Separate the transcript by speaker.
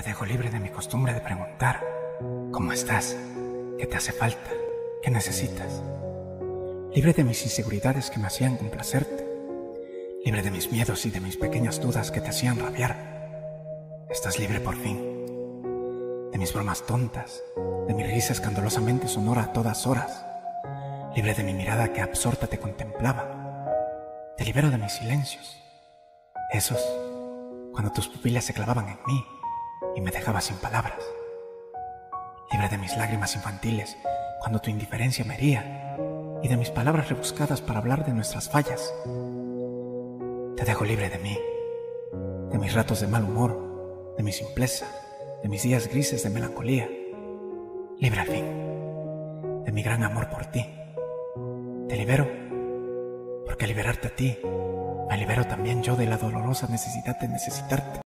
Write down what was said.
Speaker 1: Te dejo libre de mi costumbre de preguntar ¿cómo estás? ¿Qué te hace falta? ¿Qué necesitas? Libre de mis inseguridades que me hacían complacerte. Libre de mis miedos y de mis pequeñas dudas que te hacían rabiar. Estás libre por fin. De mis bromas tontas, de mi risa escandalosamente sonora a todas horas. Libre de mi mirada que absorta te contemplaba. Te libero de mis silencios. Esos, cuando tus pupilas se clavaban en mí y me dejabas sin palabras. Libre de mis lágrimas infantiles cuando tu indiferencia me hería y de mis palabras rebuscadas para hablar de nuestras fallas. Te dejo libre de mí, de mis ratos de mal humor, de mi simpleza, de mis días grises de melancolía. Libre al fin, de mi gran amor por ti. Te libero, porque al liberarte a ti, me libero también yo de la dolorosa necesidad de necesitarte.